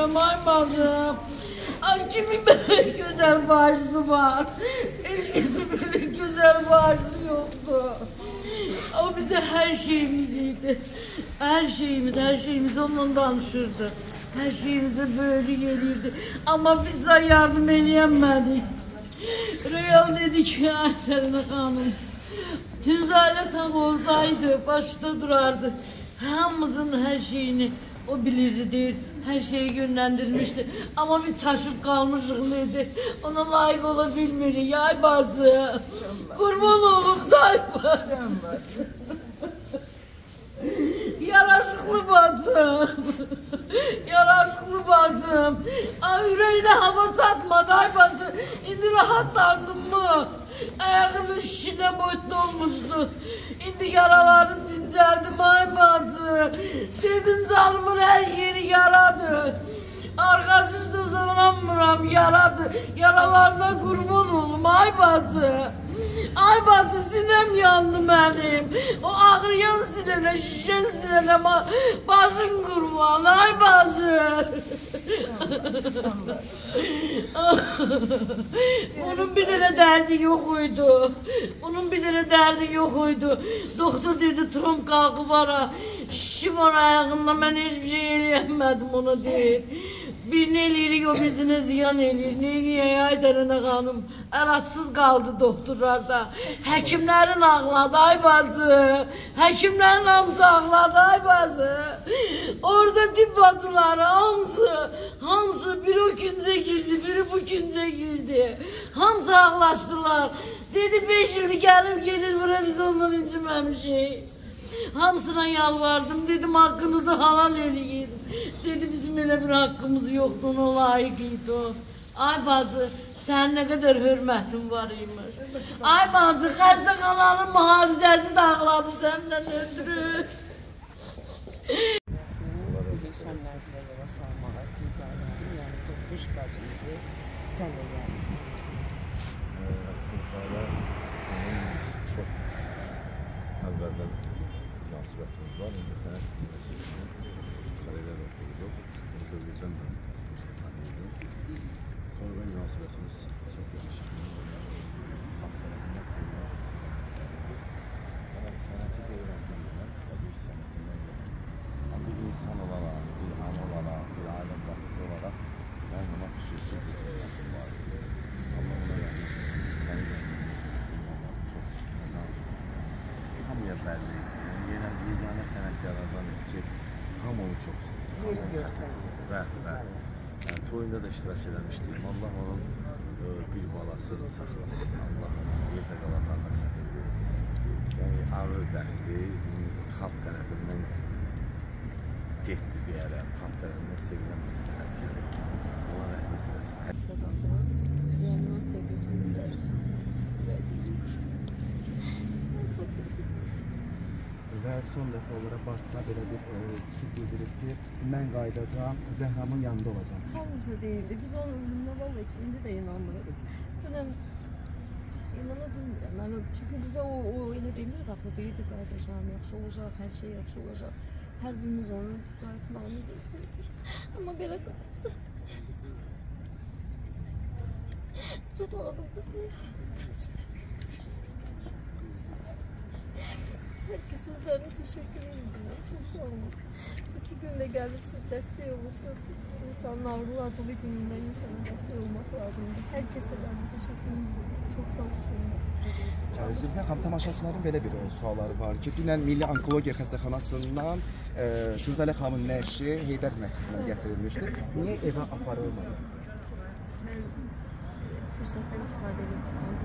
bacım, ay bacım. Ay kimin böyle güzel bacısı var? Hiç kimin böyle güzel bacısı yoktu. O bize her şeyimiziydi. Her şeyimiz onunla danışırdı. Her şeyimize böyle gelirdi. Ama biz de yardım edemedik. Real dedi ki Ayferin Hanım, Tünzale sağ olsaydı başta durardı. Hamımızın her şeyini o bilirdi değil. Her şeyi yönlendirmişti. Ama bir taşıp kalmışız dedi. Ona layık olabilmeli. Yay bazı. Kurban oğlum sayfa. Yaraşıklı bacım. Yaraşıklı bacım. Ay yüreğine hava satmadı ay bacım. İndi rahatlandın mı? Ayağının şişine boyutlu olmuştu. İndi yaraların dinceldim ay bacım. Dedin canımın her yeri yaradı. Arkası üstü uzanamıram yaradı. Yaralarına kurban oğlum ay bacı. Ay bacı sinem yandı benim. O ağrıyan sinene, şişen sinene başın kurban ay bacı. Onun bir tane derdi yokuydu. Onun bir tane derdi yokuydu. Doktor dedi trom kalkı bana. Şişim var ayağında ben hiçbir şey eleyemedim ona değil. Bir neliği o bizine ziyan elir. Neliğe Ayderene Hanım elatsız kaldı doktorlarda. Hekimlerin ağladı ay bacı. Hekimlerin hamısı ağladı ay bacı. Orada tip bacıları hamısı biri o günce girdi, biri bu günce girdi. Hamısı ağlaştılar. Dedi 5 yıl gelir buraya biz ondan incimemişik. Hamısına yalvardım, dedim hakkınızı halal eləyin. Dedi bizim öyle bir hakkımız yoktu, ona layıkıydı o. Ay bacı, sen ne kadar hürmetin var imiş. Ay bacı, xəstə xananın mühafizəsi dağladı senden ötürü. Son mənzilə yola salmağa Tünzalənin, yəni Toxtuş bacımızı sən də gəlmişsən. Tünzalə çox əvvəldən münasibətimiz var. İndi sənət xalələr oxuyuruq. Gözlükdən də sonra münasibətimiz çox yaxşı. Xalq tərəfindən sevilir. Sənəti öyrəndiyindən, bir sənətindən bir insan olaraq, bir ana olaraq, bir ailə başçısı olaraq mən buna xüsusi bir hürmətim var. Allah ona rəhmət etsin. Mən istəyirəm, çox hamıya bəlli. Yeganə sənətkarlardan idi ki, hamı onu çox istəyir. Toyunda da iştirak eləmişdik. Allah onun bir balasını saxlasın. Allah onun yerdə qalanlarına səbir versin. Yəni, ağır dərdli, xalq tərəfindən getdi deyərəm. Xalq tərəfindən sevilən bir sənətkar. Allah rəhmət eləsin. Yanından sevgililər. Və son dəfə olaraq bacısına belə bir fikir bildirib ki, mən qayıdacağam, Zəhramın yanında olacağım. Hamısı deyildi. Biz onun ölümünə vallahi heç indi də inanmırıq. Dünən inana bilmirəm. Çünki bizə o elə demirdi axı, deyirdi qayıdacağım, yaxşı olacaq, hər şey yaxşı olacaq. Hər birimiz onun qayıtmağını gözləyirdik. Amma belə qayıtdı. Çox ağırdı. Herkes sizlere teşekkür ediyorum. Çok sağ olun. 2 günde gelirsiniz, destek olursunuz. İnsanın ağrılı acılı gününde insana destek olmak lazımdır. Herkese de teşekkür ediyorum. Çok sağ olsunlar. Zülfiyyə xanım, tamaşaçıların belə bir sualları var ki, dünən Milli Onkologiya Xəstəxanasından Tünzalə xanımın nəşi Heydər məscidinə gətirilmişdi. Niyə evə aparılmadı? Ben fırsattan istifadə edip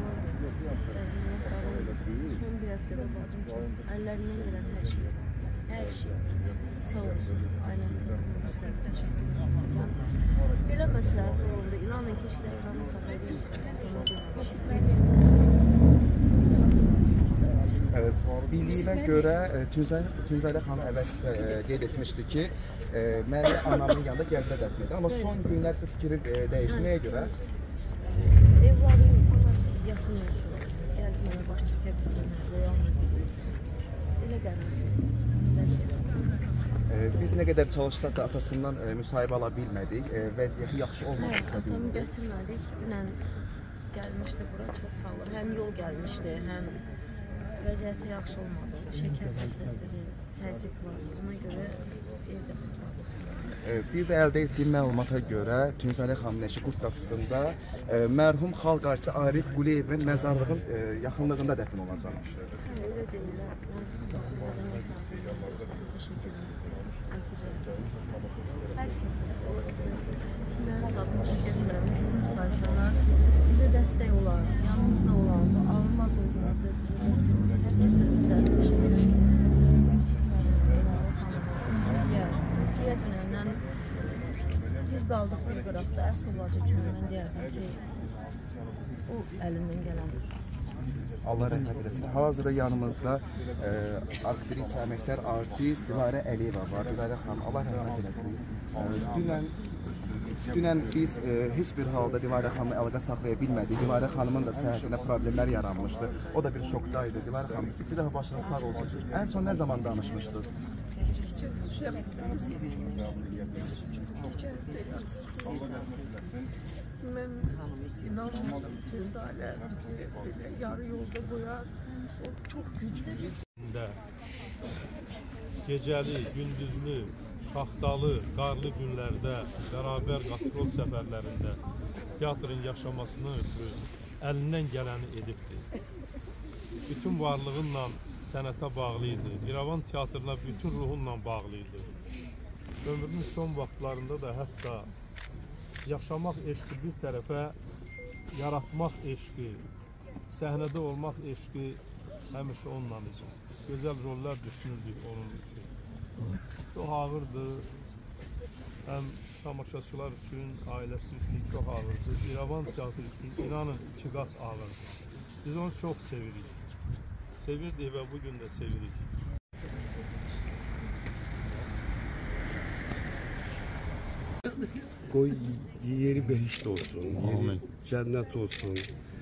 son bir haftada bacım çok ellerinden gelen her şey sağ olsun ailemize teşekkür ederim. Belə məsləhət oldu. İnanın ki, işlər İran'ın Bildiyimə görə Tünzalə xanım əvvəl qeyd etmişdi ki, mənim anamın yanında Gəncə dəfnidir. Amma son günlər fikri dəyişdi. Nəyə görə? Evladım yaxın olsun. Gəldi mənə baş çəkə bilsin. Elə qərar. Biz nə qədər çalışsaq da atasından müsahibə ala bilmədik. Vəziyyəti yaxşı olmadı. Atamı gətirmədik. Dünən gəlmişdi bura çox halı. Həm yol gəlmişdi, həm vəziyyəti yaxşı olmadı. Şəkər xəstəsidir, təzyiq var. Buna görə evdə saxladıq. Bir də əldə etdiyim məlumata görə Tünzalə xanımın eşi Qurd qapısında mərhum xalq artisti Arif Quliyevin məzarlığın yaxınlığında dəfn olacaqmış. Öyle deyirlər. Təşəkkür edirəm. Hər kəsə, mən sağlıq çəkirmirəm. Müsahisalar bizə dəstək olar, yanımızda olar. Bu alınmaz olduğunda bizə dəstək olar. Hər kəsə özləri təşəkkür edirəm. Türkiyə dünəndən biz qaldıq bir qıraqda. Əsl Bacı kimi mən deyərdim ki, o əlindən gələn. Allah rəhmət eləsin. Hal-hazırda yanımızda aktrisa, əməkdar artist Dilarə Əliyeva var. Dilarə xanım, Allah rəhmət eləsin. Dünən biz heç bir halda Dilarə xanımı əlaqə saxlaya bilmədik. Dilarə xanımın da səhhətində problemlər yaranmışdı. O da bir şokdaydı. Dilarə xanım, bir daha başınız sağ olsun. Ən son nə zaman danışmışdınız? Ben inanmadım Tünzalə bizi böyle yarı yolda qoyar. O çok güçlü. Gecəli, gündüzlü, şaxtalı, qarlı günlərdə, bərabər qastrol səfərlərində teatrın yaşamasına ötürü əlindən gələni edibdir. Bütün varlığınla sənətə bağlı idi. İrəvan teatrına bütün ruhunla bağlı idi. Ömrünün son vaxtlarında da hətta yaşamaq eşqi bir tərəfə, yaratmaq eşqi, səhnədə olmaq eşqi həmişə onunla idi. Gözəl rollar düşünürdük onun üçün. Çox ağırdı, həm tamaşaçılar üçün, ailəsi üçün çox ağırdı. İrəvan teatrı üçün inanın 2 qat ağırdı. Biz onu çox sevirik. Sevirdik və bugün də sevirik. Qoy yeri behişt olsun, yeri cennet olsun.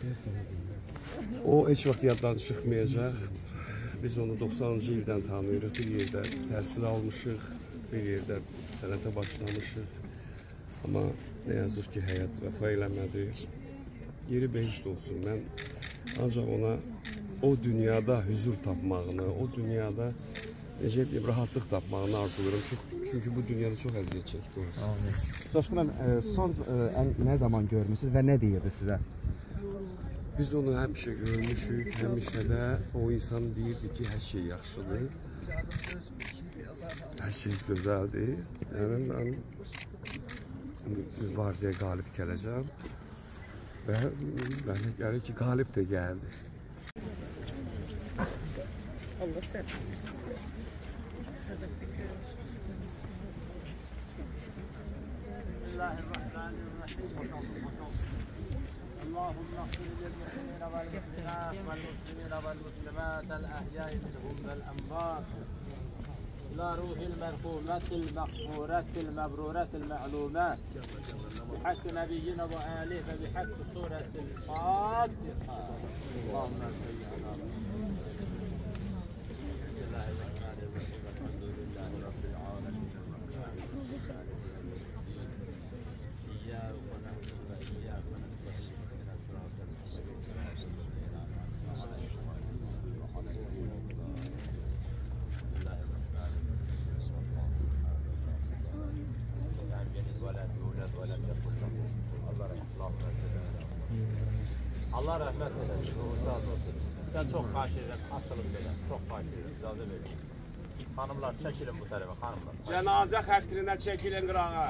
O heç vaxt yaddan çıxmayacaq. Biz onu 90-cı ildən tanıyırıq, bir yerdə təhsil almışıq, bir yerdə sənətə başlamışıq. Amma nə yazıq ki, həyat vəfa eləmədi. Yeri behişt olsun. Mən ancaq ona o dünyada hüzur tapmağını, o dünyada necə deyim, rahatlıq tapmağını arzulayıram. Çünki bu dünyada çox əziyyət çəkdi. Coşqun son nə zaman görmüşsünüz və nə deyirdi sizə? Biz onu həmişə görmüşük, həmişə də o insan deyirdi ki, hər şey yaxşıdır, hər şey gözəldir. Yəni, mən mübarizəyə qalib gələcəm və mənə gəlir ki, qalib də gəldi. Allah sen. اللهم اغفر للمؤمنين والمؤمنات والمسلمين والمسلمات الأحياء منهم والأموات إلى روح المرحومة المغفورة المبرورة المعلومات بحق نبينا وآله فبحق سورة الفاتحة اللهم صل على الحمد لله رب العالمين إياك ونعبد وإياك نستعين اهدنا الصراط المستقيم Allah rəhmət eləsin. Sən çox xahiş edirəm, asılıb belə, çox xahiş edirəm, icazə verin. Xanımlar, çəkilin bu tərəfə, xanımlar. Cənazə xətrinə çəkilin qırağa.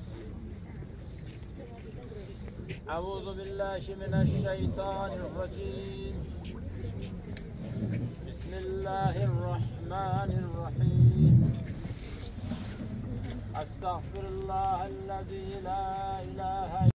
Əuzu billahi minəşşeytanirracim. Bismillahirrahmanirrahim. Estağfirullahəl-ləzi la ilahe